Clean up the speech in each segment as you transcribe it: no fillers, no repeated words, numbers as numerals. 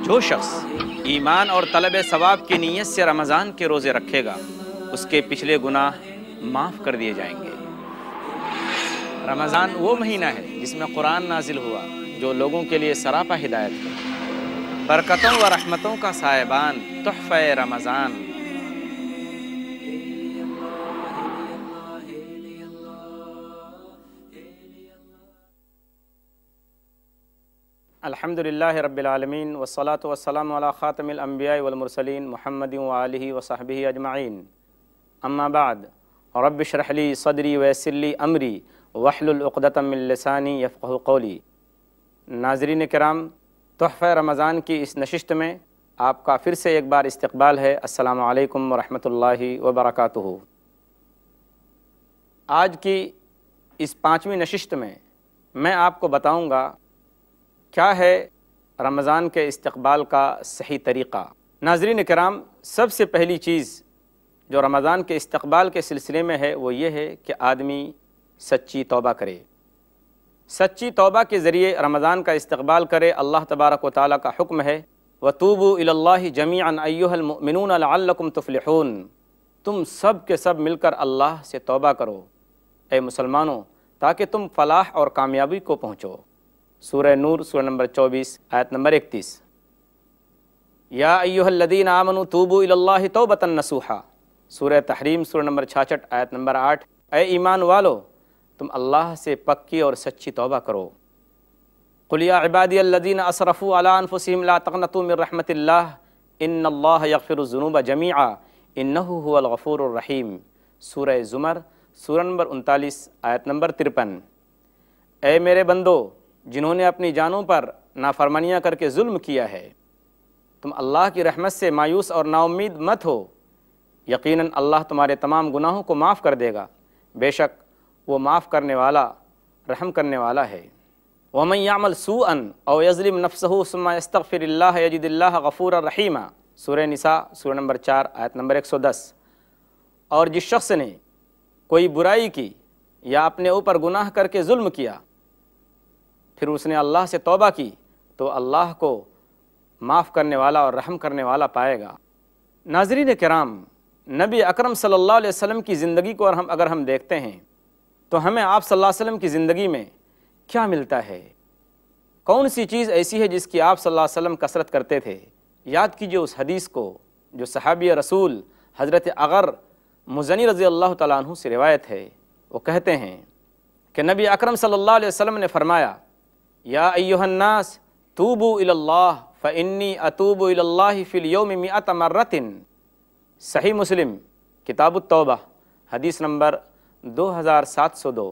جو شخص ایمان اور طلب ثواب کی نیت سے رمضان کے روزے رکھے گا اس کے پچھلے گناہ معاف کر دیے جائیں گے۔ رمضان وہ مہینہ ہے جس میں قرآن نازل ہوا جو لوگوں کے لیے سراپا ہدایت ہے، برکتوں و رحمتوں کا سائبان تحفہ رمضان۔ الحمدللہ رب العالمین والصلاة والسلام علی خاتم الانبیاء والمرسلین محمد وآلہ وصحبہ اجمعین، اما بعد رب اشرح لی صدری ویسر لی امری واحلل عقدۃ من لسانی یفقہوا قولی۔ ناظرین کرام، تحفہ رمضان کی اس نشست میں آپ کا پھر سے ایک بار استقبال ہے۔ السلام علیکم ورحمۃ اللہ وبرکاتہ۔ آج کی اس 5ویں نشست میں آپ کو بتاؤں گا کیا ہے رمضان کے استقبال کا صحیح طریقہ۔ ناظرین کرام، سب سے پہلی چیز جو رمضان کے استقبال کے سلسلے میں ہے وہ یہ ہے کہ آدمی سچی توبہ کرے، سچی توبہ کے ذریعے رمضان کا استقبال کرے۔ اللہ تبارک و تعالیٰ کا حکم ہے وَتُوبُوا إِلَى اللَّهِ جَمِيعًا أَيُّهَا الْمُؤْمِنُونَ لَعَلَّكُمْ تُفْلِحُونَ۔ تم سب کے سب مل کر اللہ سے توبہ کرو اے مسلمانوں تاکہ تم فلاح اور کامیابی کو پہنچو۔ سورہ نور سورہ نمبر 24 آیت نمبر 31۔ یا ایھا الذین آمنوا توبوا الی اللہ توبۃ نصوحا، سورہ تحریم سورہ نمبر 66 آیت نمبر 8۔ اے ایمان والو، تم اللہ سے پکی اور سچی توبہ کرو۔ قل یا عبادی الذین اسرفوا علی انفسہم لا تقنطوا من رحمۃ اللہ ان اللہ یغفر الذنوب جمیعا انہ ھو الغفور الرحیم، سورہ زمر سورہ نمبر 39 آیت نمبر 53۔ اے میرے بندو جنہوں نے اپنی جانوں پر نافرمانیاں کر کے ظلم کیا ہے، تم اللہ کی رحمت سے مایوس اور نا امید مت ہو، یقیناً اللہ تمہارے تمام گناہوں کو معاف کر دے گا، بے شک وہ معاف کرنے والا رحم کرنے والا ہے۔ وَمَن يَعْمَلْ سُوءًا أَوْ يَظْلِمْ نَفْسَهُ ثُمَّ يَسْتَغْفِرِ اللَّهَ يَجِدِ اللَّهَ غَفُورًا رَحِيمًا، سورہ نساء سورہ نمبر 4 آیت نمبر 110۔ اور جس شخص نے کوئی برائی کی یا اپنے اوپر گناہ کر کے ظلم کیا پھر اس نے اللہ سے توبہ کی تو اللہ کو معاف کرنے والا اور رحم کرنے والا پائے گا۔ ناظرین کرام، نبی اکرم صلی اللہ علیہ وسلم کی زندگی کو اگر ہم دیکھتے ہیں تو ہمیں آپ صلی اللہ علیہ وسلم کی زندگی میں کیا ملتا ہے؟ کون سی چیز ایسی ہے جس کی آپ صلی اللہ علیہ وسلم کثرت کرتے تھے؟ یاد کیجئے اس حدیث کو جو صحابی رسول حضرت اغر مزنی رضی اللہ تعالیٰ عنہ سے روایت ہے۔ وہ کہتے ہیں کہ نبی اکرم صلی اللہ علیہ وسلم نے فرمایا یا ایھا الناس توبوا الی اللہ فانی اتوب الی اللہ فی الیوم 100 مرۃ، صحیح مسلم کتاب التوبہ حدیث نمبر 2702،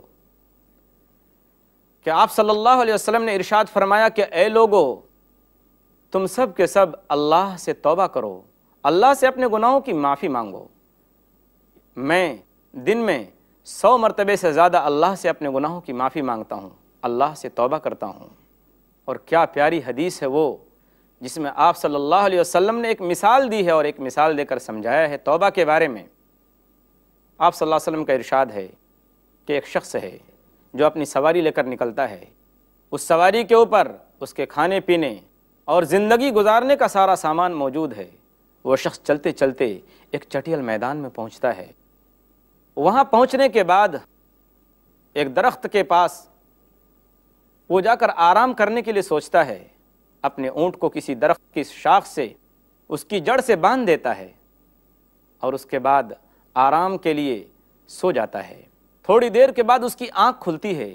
کہ آپ صلی اللہ علیہ وسلم نے ارشاد فرمایا کہ اے لوگو، تم سب کے سب اللہ سے توبہ کرو، اللہ سے اپنے گناہوں کی معافی مانگو۔ میں دن میں 100 مرتبے سے زیادہ اللہ سے اپنے گناہوں کی معافی مانگتا ہوں، اللہ سے توبہ کرتا ہوں۔ اور کیا پیاری حدیث ہے وہ جس میں آپ صلی اللہ علیہ وسلم نے ایک مثال دی ہے اور ایک مثال دے کر سمجھایا ہے توبہ کے بارے میں۔ آپ صلی اللہ علیہ وسلم کا ارشاد ہے کہ ایک شخص ہے جو اپنی سواری لے کر نکلتا ہے، اس سواری کے اوپر اس کے کھانے پینے اور زندگی گزارنے کا سارا سامان موجود ہے۔ وہ شخص چلتے چلتے ایک چٹیل میدان میں پہنچتا ہے۔ وہاں پہنچنے کے بعد ایک درخت کے پاس وہ جا کر آرام کرنے کے لیے سوچتا ہے، اپنے اونٹ کو کسی درخت کی شاخ سے اس کی جڑ سے باندھ دیتا ہے اور اس کے بعد آرام کے لیے سو جاتا ہے۔ تھوڑی دیر کے بعد اس کی آنکھ کھلتی ہے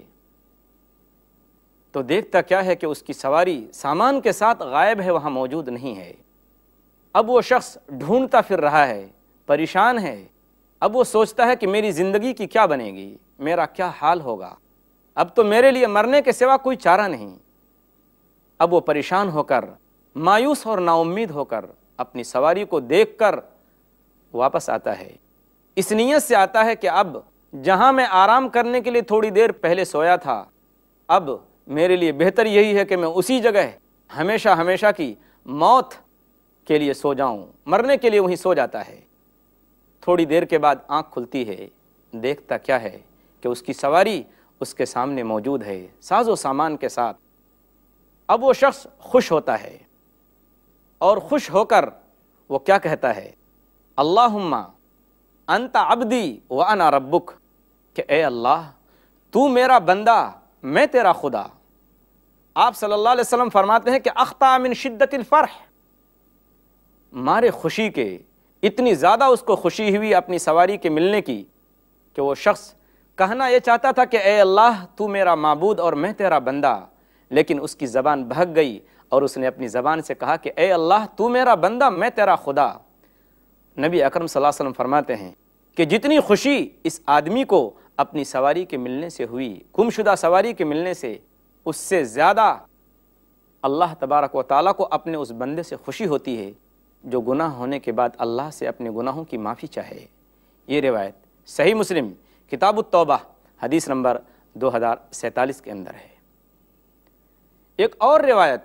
تو دیکھتا کیا ہے کہ اس کی سواری سامان کے ساتھ غائب ہے، وہاں موجود نہیں ہے۔ اب وہ شخص ڈھونڈتا پھر رہا ہے، پریشان ہے۔ اب وہ سوچتا ہے کہ میری زندگی کی کیا بنے گی، میرا کیا حال ہوگا، اب تو میرے لیے مرنے کے سوا کوئی چارہ نہیں۔ اب وہ پریشان ہو کر، مایوس اور نا امید ہو کر اپنی سواری کو دیکھ کر واپس آتا ہے۔ اس نیت سے آتا ہے کہ اب جہاں میں آرام کرنے کے لیے تھوڑی دیر پہلے سویا تھا، اب میرے لیے بہتر یہی ہے کہ میں اسی جگہ ہمیشہ ہمیشہ کی موت کے لیے سو جاؤں، مرنے کے لیے وہیں سو جاتا ہے۔ تھوڑی دیر کے بعد آنکھ کھلتی ہے، دیکھتا کیا ہے کہ اس کی سواری اس کے سامنے موجود ہے، ساز و سامان کے ساتھ۔ اب وہ شخص خوش ہوتا ہے، اور خوش ہو کر وہ کیا کہتا ہے؟ اللہم انت عبدی وانا ربک، کہ اے اللہ تو میرا بندہ میں تیرا خدا۔ آپ صلی اللہ علیہ وسلم فرماتے ہیں کہ اخطا من شدت الفرح، مارے خوشی کے اتنی زیادہ اس کو خوشی ہوئی اپنی سواری کے ملنے کی کہ وہ شخص کہنا یہ چاہتا تھا کہ اے اللہ تو میرا معبود اور میں تیرا بندہ، لیکن اس کی زبان بہک گئی اور اس نے اپنی زبان سے کہا کہ اے اللہ تو میرا بندہ میں تیرا خدا۔ نبی اکرم صلی اللہ علیہ وسلم فرماتے ہیں کہ جتنی خوشی اس آدمی کو اپنی سواری کے ملنے سے ہوئی، گمشدہ سواری کے ملنے سے، اس سے زیادہ اللہ تبارک و تعالیٰ کو اپنے اس بندے سے خوشی ہوتی ہے جو گناہ ہونے کے بعد اللہ سے اپنے گناہوں کی معافی چاہے۔ یہ روایت صحیح مسلم کتاب التوبہ حدیث نمبر 2047 کے اندر ہے۔ ایک اور روایت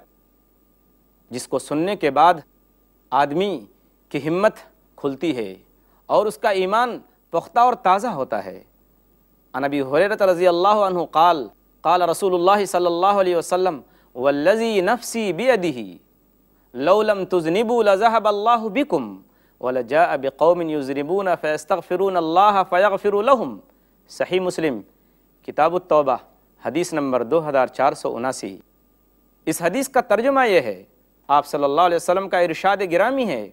جس کو سننے کے بعد آدمی کی ہمت کھلتی ہے اور اس کا ایمان پختہ اور تازہ ہوتا ہے۔ عن ابی ہریرہ رضی اللہ عنہ قال قال رسول اللہ صلی اللہ علیہ وسلم والذی نفسی بیدہ لو لم تذنبوا لذهب اللہ بکم ولجاء بقوم یذنبون فیستغفرون اللہ فیغفر لهم۔ صحیح مسلم کتاب التوبہ حدیث نمبر 2479۔ اس حدیث کا ترجمہ یہ ہے، آپ صلی اللہ علیہ وسلم کا ارشاد گرامی ہے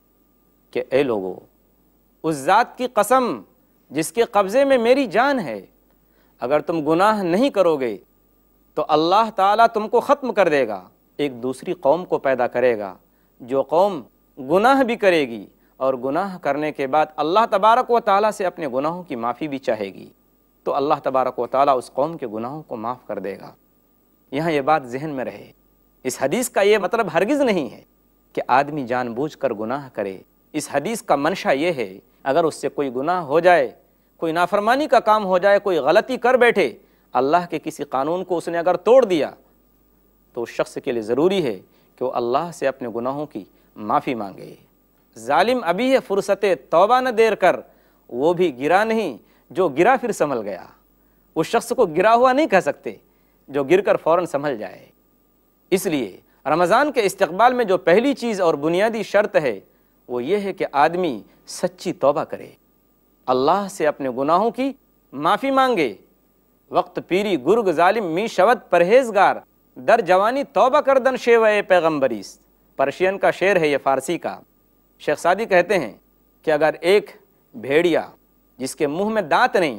کہ اے لوگو، اس ذات کی قسم جس کے قبضے میں میری جان ہے، اگر تم گناہ نہیں کرو گے تو اللہ تعالیٰ تم کو ختم کر دے گا، ایک دوسری قوم کو پیدا کرے گا جو قوم گناہ بھی کرے گی اور گناہ کرنے کے بعد اللہ تبارک و تعالیٰ سے اپنے گناہوں کی معافی بھی چاہے گی، تو اللہ تبارک و تعالیٰ اس قوم کے گناہوں کو معاف کر دے گا۔ یہاں یہ بات ذہن میں رہے، اس حدیث کا یہ مطلب ہرگز نہیں ہے کہ آدمی جان بوجھ کر گناہ کرے۔ اس حدیث کا منشا یہ ہے، اگر اس سے کوئی گناہ ہو جائے، کوئی نافرمانی کا کام ہو جائے، کوئی غلطی کر بیٹھے، اللہ کے کسی قانون کو اس نے اگر توڑ دیا، تو اس شخص کے لیے ضروری ہے کہ وہ اللہ سے اپنے گناہوں کی معافی مانگے۔ ظالم ابھی ہے فرصت توبہ نہ دیر کر، وہ بھی گرا نہیں جو گرا پھر سنبھل گیا۔ اس شخص کو گرا ہوا نہیں کہہ سکتے جو گر کر فوراً سنبھل جائے۔ اس لیے رمضان کے استقبال میں جو پہلی چیز اور بنیادی شرط ہے وہ یہ ہے کہ آدمی سچی توبہ کرے، اللہ سے اپنے گناہوں کی معافی مانگے۔ وقت پیری گرگ ظالم می شود پرہیزگار، در جوانی توبہ کردن شیوہ پیغمبریست۔ پرشین کا شعر ہے یہ، فارسی کا۔ شیخ سعدی کہتے ہیں کہ اگر ایک بھیڑیا جس کے منہ میں دانت نہیں،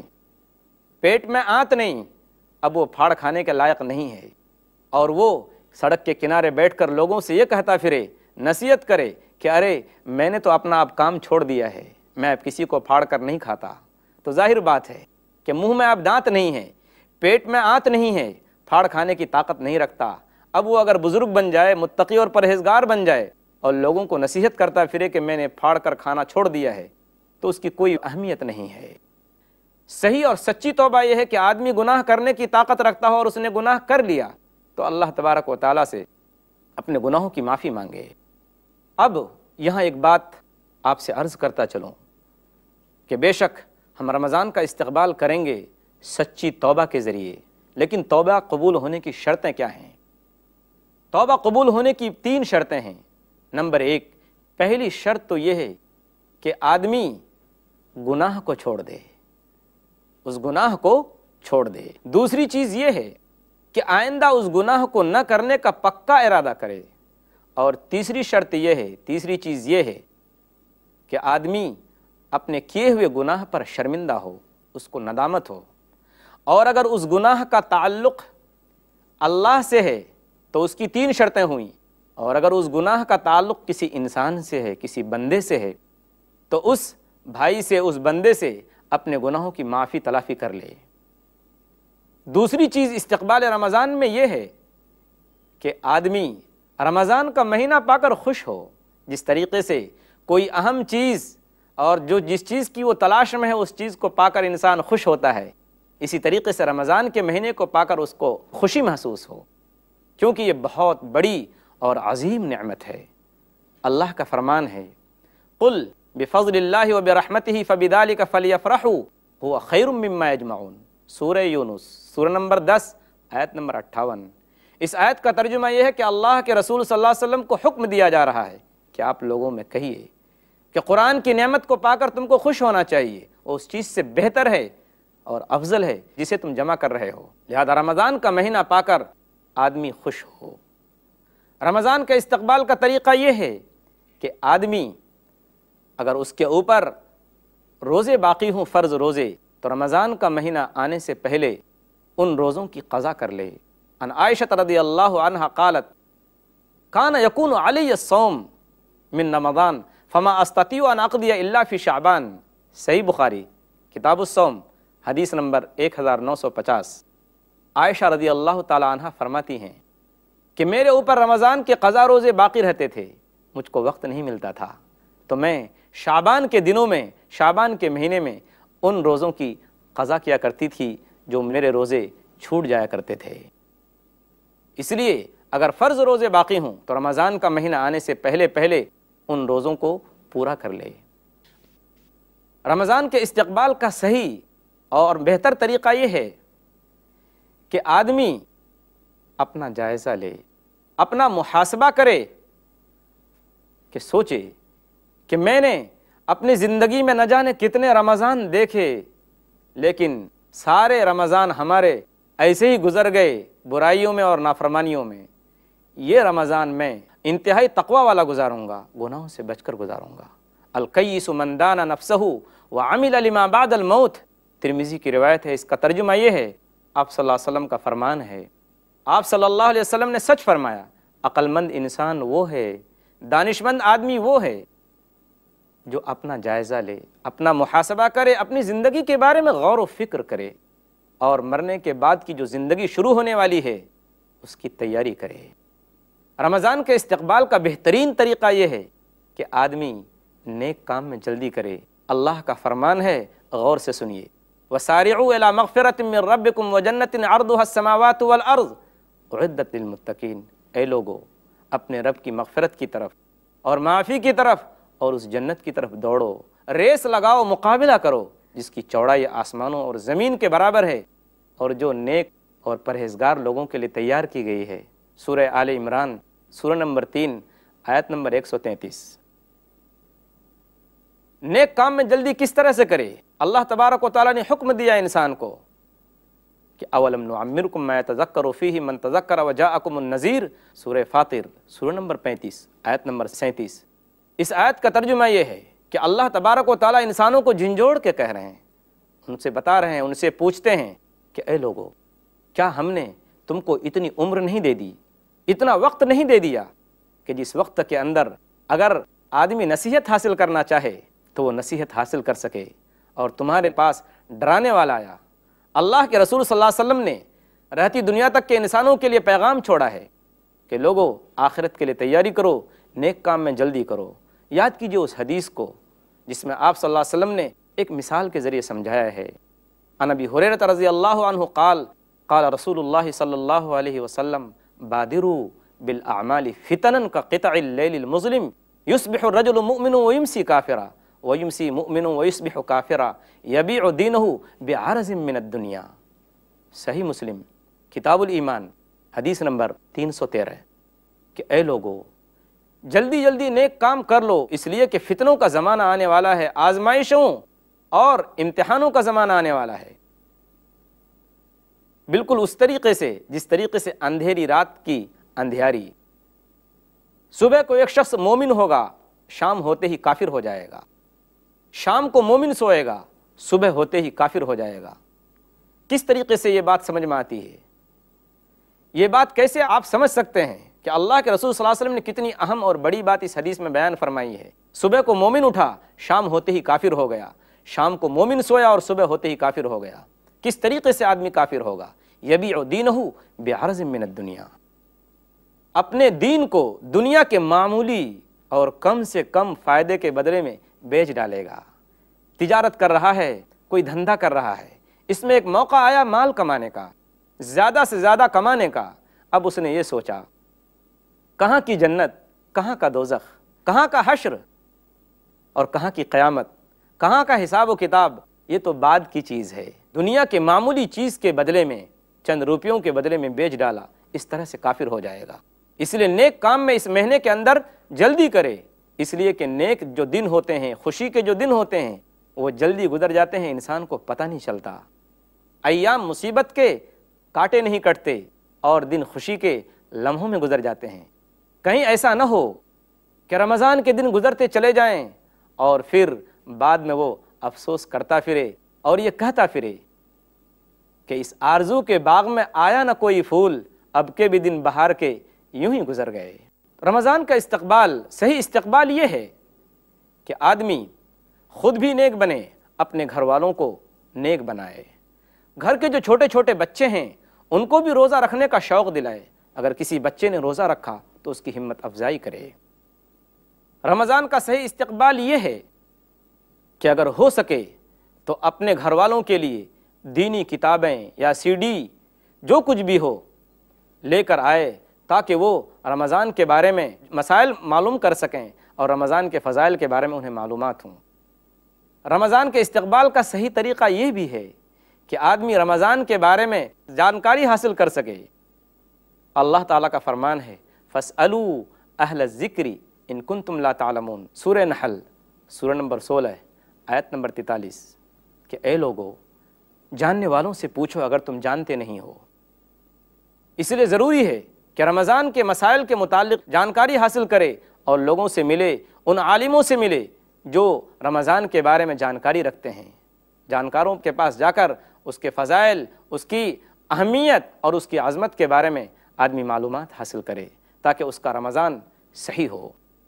پیٹ میں آنت نہیں، اب وہ پھاڑ کھانے کے لائق نہیں ہے، اور وہ سڑک کے کنارے بیٹھ کر لوگوں سے یہ کہتا پھرے، نصیحت کرے کہ ارے میں نے تو اپنا اب کام چھوڑ دیا ہے، میں اب کسی کو پھاڑ کر نہیں کھاتا، تو ظاہر بات ہے کہ منہ میں اب دانت نہیں ہے، پیٹ میں آنت نہیں ہے، پھاڑ کھانے کی طاقت نہیں رکھتا۔ اب وہ اگر بزرگ بن جائے، متقی اور پرہیزگار بن جائے اور لوگوں کو نصیحت کرتا پھرے کہ میں نے پھاڑ کر کھانا چھوڑ دیا ہے، تو اس کی کوئی اہمیت نہیں ہے۔ صحیح اور سچی توبہ یہ ہے کہ آدمی گناہ کرنے کی طاقت رکھتا ہو اور اس نے گناہ کر لیا تو اللہ تبارک و تعالیٰ سے اپنے گناہوں کی معافی مانگے۔ اب یہاں ایک بات آپ سے عرض کرتا چلوں کہ بے شک ہم رمضان کا استقبال کریں گے سچی توبہ کے ذریعے، لیکن توبہ قبول ہونے کی شرطیں کیا ہیں؟ توبہ قبول ہونے کی 3 شرطیں ہیں۔ نمبر 1، پہلی شرط تو یہ ہے کہ آدمی گناہ کو چھوڑ دے، اس گناہ کو چھوڑ دے۔ دوسری چیز یہ ہے کہ آئندہ اس گناہ کو نہ کرنے کا پکا ارادہ کرے، اور تیسری شرط یہ ہے، تیسری چیز یہ ہے کہ آدمی اپنے کیے ہوئے گناہ پر شرمندہ ہو، اس کو ندامت ہو، اور اگر اس گناہ کا تعلق اللہ سے ہے تو اس کی 3 شرطیں ہوئیں، اور اگر اس گناہ کا تعلق کسی انسان سے ہے، کسی بندے سے ہے، تو اس بھائی سے، اس بندے سے اپنے گناہوں کی معافی تلافی کر لے۔ دوسری چیز استقبال رمضان میں یہ ہے کہ آدمی رمضان کا مہینہ پا کر خوش ہو۔ جس طریقے سے کوئی اہم چیز اور جس چیز کی وہ تلاش میں ہے اس چیز کو پا کر انسان خوش ہوتا ہے، اسی طریقے سے رمضان کے مہینے کو پا کر اس کو خوشی محسوس ہو، کیونکہ یہ بہت بڑی اور عظیم نعمت ہے۔ اللہ کا فرمان ہے، قل بفضل اللہ وبرحمتہ فبذلک فلیفرحوا ھو خیر مما یجمعون۔ سورہ یونس، سورہ نمبر 10، آیت نمبر 58۔ اس آیت کا ترجمہ یہ ہے کہ اللہ کے رسول صلی اللہ علیہ وسلم کو حکم دیا جا رہا ہے کہ آپ لوگوں میں کہیے کہ قرآن کی نعمت کو پا کر تم کو خوش ہونا چاہیے، وہ اس چیز سے بہتر ہے اور افضل ہے جسے تم جمع کر رہے ہو، لہذا رمضان کا مہینہ پا کر آدمی خوش ہو۔ رمضان کے استقبال کا طریقہ یہ ہے کہ آدمی اگر اس کے اوپر روزے باقی ہوں، فرض روزے، تو رمضان کا مہینہ آنے سے پہلے ان روزوں کی قضا کر لے۔ ان عائشہ رضی اللہ عنہا قالت کان یکون علی الصوم من رمضان فما استطیع ان اقضی الا فی شعبان، صحیح بخاری کتاب الصوم حدیث نمبر 1950۔ عائشہ رضی اللہ تعالی عنہ فرماتی ہیں کہ میرے اوپر رمضان کے قضا روزے باقی رہتے تھے، مجھ کو وقت نہیں ملتا تھا، تو میں شعبان کے دنوں میں، شعبان کے مہینے میں ان روزوں کی قضا کیا کرتی تھی جو میرے روزے چھوٹ جایا کرتے تھے۔ اس لیے اگر فرض روزے باقی ہوں تو رمضان کا مہینہ آنے سے پہلے پہلے ان روزوں کو پورا کر لے۔ رمضان کے استقبال کا صحیح اور بہتر طریقہ یہ ہے کہ آدمی اپنا جائزہ لے، اپنا محاسبہ کرے، کہ سوچے کہ میں نے اپنی زندگی میں نہ جانے کتنے رمضان دیکھے، لیکن سارے رمضان ہمارے ایسے ہی گزر گئے برائیوں میں اور نافرمانیوں میں۔ یہ رمضان میں انتہائی تقوی والا گزاروں گا، گناہوں سے بچ کر گزاروں گا۔ القیس من دان نفسہ وعمل لما بعد الموت، ترمذی کی روایت ہے۔ اس کا ترجمہ یہ ہے، آپ صلی اللہ علیہ وسلم کا فرمان ہے، آپ صلی اللہ علیہ وسلم نے سچ فرمایا، عقل مند انسان وہ ہے، دانشمند آدمی وہ ہے جو اپنا جائزہ لے، اپنا محاسبہ کرے، اپنی زندگی کے بارے میں غور و فکر کرے، اور مرنے کے بعد کی جو زندگی شروع ہونے والی ہے اس کی تیاری کرے۔ رمضان کے استقبال کا بہترین طریقہ یہ ہے کہ آدمی نیک کام میں جلدی کرے۔ اللہ کا فرمان ہے، غور سے سنیے، وَسَارِعُوا إِلَىٰ مَغْفِرَةٍ مِّن رَّبِّكُمْ وَجَنَّةٍ عَرْضُهَا السَّمَاوَاتُ وَالْأَرْضُ أُعِدَّتْ لِلْمُتَّقِينَ، اے لوگو اپنے رب کی مغفرت کی طرف اور معافی کی طرف اور اس جنت کی طرف دوڑو، ریس لگاؤ، مقابلہ کرو، جس کی چوڑائی آسمانوں اور زمین کے برابر ہے اور جو نیک اور پرہیزگار لوگوں کے لیے تیار کی گئی ہے۔ سورہ آل عمران سورہ نمبر 3 آیت نمبر 133۔ نیک کام میں جلدی کس طرح سے کرے؟ اللہ تبارک و تعالیٰ نے حکم دیا انسان کو کہ اولم نعمرکم ما یتذکر فیہ من تذکر وجاءکم النذیر، سورہ فاطر سورہ نمبر 35 آیت نمبر 37۔ اس آیت کا ترجمہ یہ ہے کہ اللہ تبارک و تعالیٰ انسانوں کو جھنجھوڑ کے کہہ رہے ہیں، ان سے بتا رہے ہیں، ان سے پوچھتے ہیں کہ اے لوگو، کیا ہم نے تم کو اتنی عمر نہیں دے دی، اتنا وقت نہیں دے دیا کہ جس وقت کے اندر اگر آدمی نصیحت حاصل کرنا چاہے تو وہ نصیحت حاصل کر سکے، اور تمہارے پاس ڈرانے والا آیا۔ اللہ کے رسول صلی اللہ علیہ وسلم نے رہتی دنیا تک کے انسانوں کے لیے پیغام چھوڑا ہے کہ لوگو آخرت کے لیے تیاری کرو، نیک کام میں جلدی کرو۔ یاد کیجئے اس حدیث کو جس میں آپ صلی اللہ علیہ وسلم نے ایک مثال کے ذریعے سمجھایا ہے۔ عن ابی ہریرہ رضی اللہ عنہ قال قال رسول اللہ صلی اللہ علیہ وسلم بادروا بالاعمال فتنا كقطع اللیل المظلم یصبح الرجل مؤمن ویمسی کافرا ویمسی مؤمن ویصبح کافرا یبیع دینہ بعرض من الدنیا، صحیح مسلم کتاب الایمان حدیث نمبر 313۔ کہ اے لوگو جلدی جلدی نیک کام کر لو، اس لیے کہ فتنوں کا زمانہ آنے والا ہے، آزمائشوں اور امتحانوں کا زمانہ آنے والا ہے، بالکل اس طریقے سے جس طریقے سے اندھیری رات کی اندھیاری، صبح کو ایک شخص مومن ہوگا، شام ہوتے ہی کافر ہو جائے گا، شام کو مومن سوئے گا، صبح ہوتے ہی کافر ہو جائے گا۔ کس طریقے سے یہ بات سمجھ میں آتی ہے؟ یہ بات کیسے آپ سمجھ سکتے ہیں کہ اللہ کے رسول صلی اللہ علیہ وسلم نے کتنی اہم اور بڑی بات اس حدیث میں بیان فرمائی ہے؟ صبح کو مومن اٹھا، شام ہوتے ہی کافر ہو گیا، شام کو مومن سویا اور صبح ہوتے ہی کافر ہو گیا۔ کس طریقے سے آدمی کافر ہوگا؟ یبیع دینہ بعرض من الدنیا، اپنے دین کو دنیا کے معمولی اور کم سے کم فائدے کے بدلے میں بیچ ڈالے گا۔ تجارت کر رہا ہے، کوئی دھندا کر رہا ہے، اس میں ایک موقع آیا مال کمانے کا، زیادہ سے زیادہ کمانے کا، اب اس نے یہ سوچا کہاں کی جنت، کہاں کا دوزخ، کہاں کا حشر اور کہاں کی قیامت، کہاں کا حساب و کتاب، یہ تو بعد کی چیز ہے۔ دنیا کے معمولی چیز کے بدلے میں، چند روپیوں کے بدلے میں بیچ ڈالا، اس طرح سے کافر ہو جائے گا۔ اس لیے نیک کام میں اس مہینے کے اندر جلدی کرے، اس لیے کہ نیک جو دن ہوتے ہیں، خوشی کے جو دن ہوتے ہیں، وہ جلدی گزر جاتے ہیں، انسان کو پتہ نہیں چلتا۔ ایام مصیبت کے کاٹے نہیں کٹتے اور دن خوشی کے لمحوں میں گزر جاتے ہیں۔ کہیں ایسا نہ ہو کہ رمضان کے دن گزرتے چلے جائیں اور پھر بعد میں وہ افسوس کرتا پھرے اور یہ کہتا پھرے کہ اس آرزو کے باغ میں آیا نہ کوئی پھول، اب کے بھی دن بہار کے یوں ہی گزر گئے۔ رمضان کا استقبال، صحیح استقبال یہ ہے کہ آدمی خود بھی نیک بنے، اپنے گھر والوں کو نیک بنائے، گھر کے جو چھوٹے چھوٹے بچے ہیں ان کو بھی روزہ رکھنے کا شوق دلائے۔ اگر کسی بچے نے روزہ رکھا تو اس کی ہمت افزائی کرے۔ رمضان کا صحیح استقبال یہ ہے کہ اگر ہو سکے تو اپنے گھر والوں کے لیے دینی کتابیں یا سی ڈی جو کچھ بھی ہو لے کر آئے، تاکہ وہ رمضان کے بارے میں مسائل معلوم کر سکیں اور رمضان کے فضائل کے بارے میں انہیں معلومات ہوں۔ رمضان کے استقبال کا صحیح طریقہ یہ بھی ہے کہ آدمی رمضان کے بارے میں جانکاری حاصل کر سکے۔ اللہ تعالیٰ کا فرمان ہے فَاسْأَلُوا أَهْلَ الذِّكْرِ إِن كُنتُمْ لَا تَعْلَمُونَ، سورہ نحل، سورہ نمبر 16 آیت نمبر 43، کہ اے لوگو جاننے والوں سے پوچھو اگر تم جانتے نہیں ہو۔ اس لیے ضروری ہے کہ رمضان کے مسائل کے متعلق جانکاری حاصل کرے اور لوگوں سے ملے، ان عالموں سے ملے جو رمضان کے بارے میں جانکاری رکھتے ہیں۔ جانکاروں کے پاس جا کر اس کے فضائل، اس کی اہمیت اور اس کی عظمت کے بارے میں آدمی معلومات حاصل کرے تاکہ اس کا رمضان صحیح ہو۔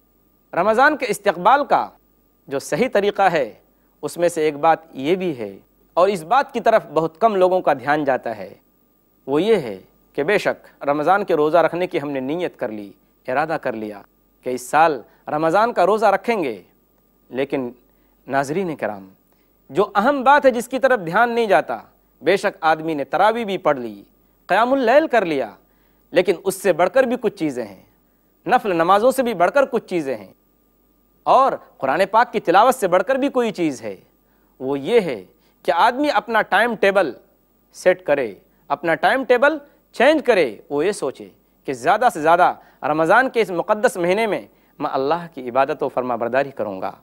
رمضان کے استقبال کا جو صحیح طریقہ ہے اس میں سے ایک بات یہ بھی ہے، اور اس بات کی طرف بہت کم لوگوں کا دھیان جاتا ہے، وہ یہ ہے کہ بے شک رمضان کے روزہ رکھنے کی ہم نے نیت کر لی، ارادہ کر لیا کہ اس سال رمضان کا روزہ رکھیں گے، لیکن ناظرین کرام جو اہم بات ہے جس کی طرف دھیان نہیں جاتا، بے شک آدمی نے تراویح بھی پڑھ لی، قیام اللیل کر لیا، لیکن اس سے بڑھ کر بھی کچھ چیزیں ہیں، نفل نمازوں سے بھی بڑھ کر کچھ چیزیں ہیں، اور قرآن پاک کی تلاوت سے بڑھ کر بھی کوئی چیز ہے۔ وہ یہ ہے کہ آدمی اپنا ٹائم ٹیبل سیٹ کرے، اپنا ٹائم ٹیبل چینج کرے۔ وہ یہ سوچے کہ زیادہ سے زیادہ رمضان کے اس مقدس مہینے میں اللہ کی عبادت و فرما برداری کروں گا،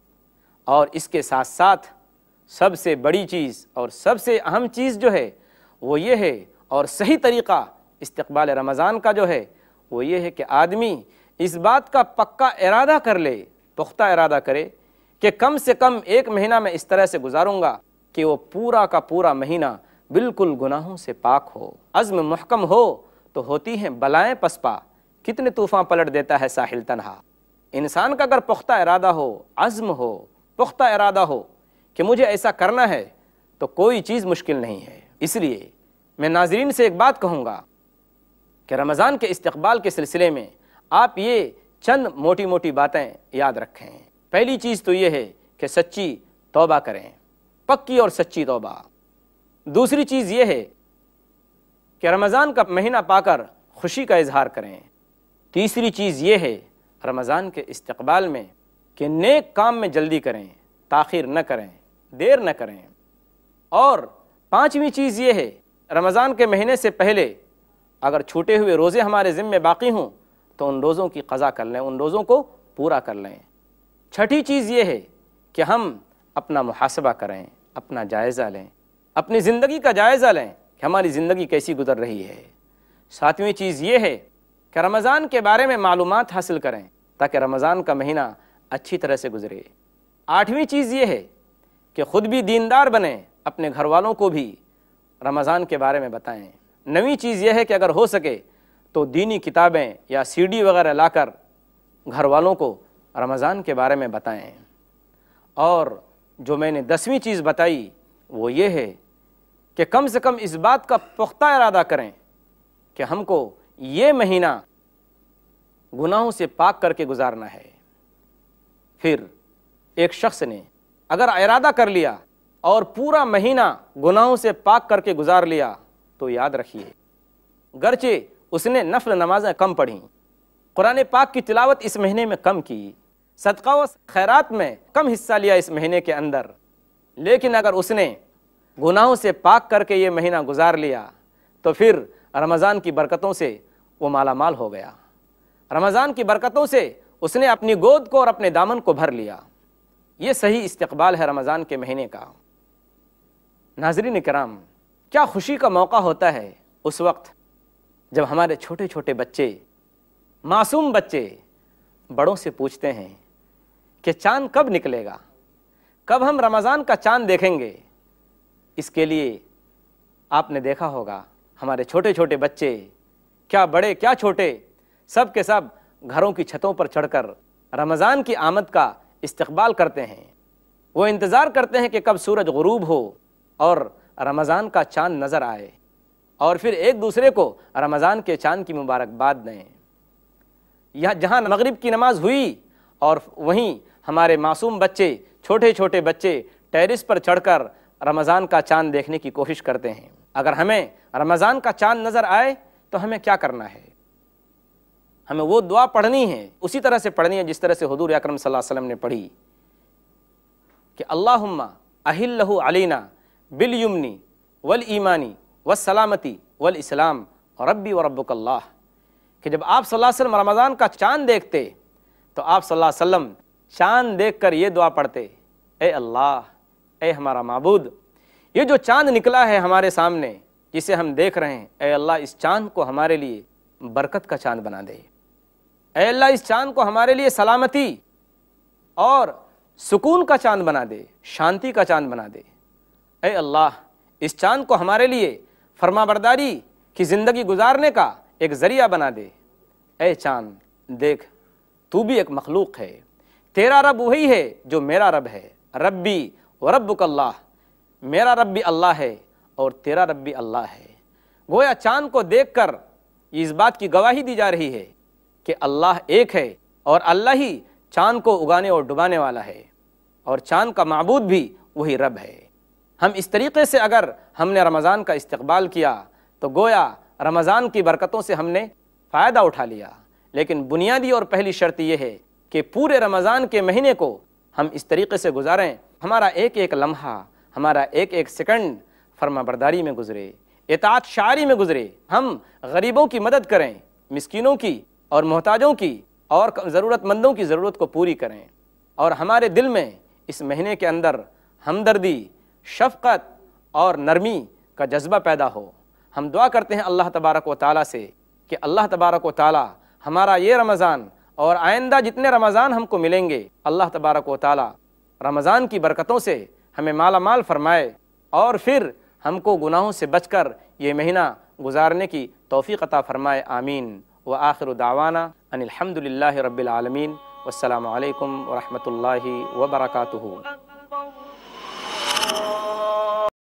اور اس کے ساتھ ساتھ سب سے بڑی چیز اور سب سے اہم چیز جو ہے وہ یہ ہے، اور صحیح طریقہ استقبال رمضان کا جو ہے وہ یہ ہے کہ آدمی اس بات کا پکا ارادہ کر لے، پختہ ارادہ کرے کہ کم سے کم ایک مہینہ میں اس طرح سے گزاروں گا کہ وہ پورا کا پورا مہینہ بالکل گناہوں سے پاک ہو۔ عزم محکم ہو تو ہوتی ہیں بلائیں پسپا، کتنے طوفان پلٹ دیتا ہے ساحل تنہا۔ انسان کا اگر پختہ ارادہ ہو، عزم ہو، پختہ ارادہ ہو کہ مجھے ایسا کرنا ہے تو کوئی چیز مشکل نہیں ہے۔ اس لیے میں ناظرین سے ایک بات کہوں گا کہ رمضان کے استقبال کے سلسلے میں آپ یہ چند موٹی موٹی باتیں یاد رکھیں۔ پہلی چیز تو یہ ہے کہ سچی توبہ کریں، پکی اور سچی توبہ۔ دوسری چیز یہ ہے کہ رمضان کا مہینہ پا کر خوشی کا اظہار کریں۔ تیسری چیز یہ ہے رمضان کے استقبال میں کہ نیک کام میں جلدی کریں، تاخیر نہ کریں، دیر نہ کریں۔ اور پانچویں چیز یہ ہے رمضان کے مہینے سے پہلے اگر چھوٹے ہوئے روزے ہمارے ذمے باقی ہوں تو ان روزوں کی قضا کر لیں، ان روزوں کو پورا کر لیں۔ چھٹی چیز یہ ہے کہ ہم اپنا محاسبہ کریں، اپنا جائزہ لیں، اپنی زندگی کا جائزہ لیں کہ ہماری زندگی کیسی گزر رہی ہے۔ ساتویں چیز یہ ہے کہ رمضان کے بارے میں معلومات حاصل کریں تاکہ رمضان کا مہینہ اچھی طرح سے گزرے۔ آٹھویں چیز یہ ہے کہ خود بھی دیندار بنیں، اپنے گھر والوں کو بھی رمضان کے بارے میں بتائیں۔ نویں چیز یہ ہے کہ اگر ہو سکے تو دینی کتابیں یا سی ڈی وغیرہ لا کر گھر والوں کو رمضان کے بارے میں بتائیں۔ اور جو میں نے 10ویں چیز بتائی وہ یہ ہے کہ کم سے کم اس بات کا پختہ ارادہ کریں کہ ہم کو یہ مہینہ گناہوں سے پاک کر کے گزارنا ہے۔ پھر ایک شخص نے اگر ارادہ کر لیا اور پورا مہینہ گناہوں سے پاک کر کے گزار لیا تو یاد رکھیے گرچہ اس نے نفل نمازیں کم پڑھیں، قرآن پاک کی تلاوت اس مہینے میں کم کی، صدقہ و خیرات میں کم حصہ لیا اس مہینے کے اندر، لیکن اگر اس نے گناہوں سے پاک کر کے یہ مہینہ گزار لیا تو پھر رمضان کی برکتوں سے وہ مالا مال ہو گیا، رمضان کی برکتوں سے اس نے اپنی گود کو اور اپنے دامن کو بھر لیا۔ یہ صحیح استقبال ہے رمضان کے مہینے کا۔ ناظرین کرام، کیا خوشی کا موقع ہوتا ہے اس وقت جب ہمارے چھوٹے چھوٹے بچے، معصوم بچے بڑوں سے پوچھتے ہیں کہ چاند کب نکلے گا، کب ہم رمضان کا چاند دیکھیں گے۔ اس کے لیے آپ نے دیکھا ہوگا ہمارے چھوٹے چھوٹے بچے، کیا بڑے کیا چھوٹے، سب کے سب گھروں کی چھتوں پر چڑھ کر رمضان کی آمد کا استقبال کرتے ہیں۔ وہ انتظار کرتے ہیں کہ کب سورج غروب ہو اور رمضان کا چاند نظر آئے، اور پھر ایک دوسرے کو رمضان کے چاند کی مبارکباد دیں۔ یہاں جہاں مغرب کی نماز ہوئی اور وہیں ہمارے معصوم بچے، چھوٹے چھوٹے بچے ٹیرس پر چڑھ کر رمضان کا چاند دیکھنے کی کوشش کرتے ہیں۔ اگر ہمیں رمضان کا چاند نظر آئے تو ہمیں کیا کرنا ہے؟ ہمیں وہ دعا پڑھنی ہے، اسی طرح سے پڑھنی ہے جس طرح سے حضور اکرم صلی اللہ علیہ وسلم نے پڑھی کہ اللہم احلہ علینا بالیمن والایمان والسلامتی والاسلام ربی وربک اللہ، کہ جب آپ صلی اللہ علیہ وسلم رمضان کا چاند دیکھتے تو آپ صلی اللہ علیہ وسلم چاند دیکھ کر یہ دعا پڑھتے، اے اللہ، اے ہمارا معبود، یہ جو چاند نکلا ہے ہمارے سامنے جسے ہم دیکھ رہے ہیں، اے اللہ اس چاند کو ہمارے لیے برکت کا چاند بنا دے، اے اللہ اس چاند کو ہمارے لیے سلامتی اور سکون کا چاند بنا دے، شانتی کا چاند بنا دے، اے اللہ اس چاند کو ہمارے لیے فرما برداری کی زندگی گزارنے کا ایک ذریعہ بنا دے۔ اے چاند دیکھ، تو بھی ایک مخلوق ہے، تیرا رب وہی ہے جو میرا رب ہے، ربی وربک اللہ، میرا رب بھی اللہ ہے اور تیرا رب بھی اللہ ہے۔ گویا چاند کو دیکھ کر اس بات کی گواہی دی جا رہی ہے کہ اللہ ایک ہے اور اللہ ہی چاند کو اگانے اور ڈبانے والا ہے، اور چاند کا معبود بھی وہی رب ہے۔ ہم اس طریقے سے اگر ہم نے رمضان کا استقبال کیا تو گویا رمضان کی برکتوں سے ہم نے فائدہ اٹھا لیا، لیکن بنیادی اور پہلی شرط یہ ہے کہ پورے رمضان کے مہینے کو ہم اس طریقے سے گزاریں، ہمارا ایک ایک لمحہ، ہمارا ایک ایک سیکنڈ فرما برداری میں گزرے، اطاعت شعاری میں گزرے، ہم غریبوں کی مدد کریں، مسکینوں کی اور محتاجوں کی اور ضرورت مندوں کی ضرورت کو پوری کریں، اور ہمارے دل میں اس مہینے کے اندر ہمدردی، شفقت اور نرمی کا جذبہ پیدا ہو۔ ہم دعا کرتے ہیں اللہ تبارک و تعالیٰ سے کہ اللہ تبارک و تعالیٰ ہمارا یہ رمضان اور آئندہ جتنے رمضان ہم کو ملیں گے، اللہ تبارک و تعالیٰ رمضان کی برکتوں سے ہمیں مالا مال فرمائے، اور پھر ہم کو گناہوں سے بچ کر یہ مہینہ گزارنے کی توفیق عطا فرمائے، آمین۔ وآخر دعوانا ان الحمد للہ رب العالمین، والسلام علیکم ورحمۃ اللہ وبرکاتہ۔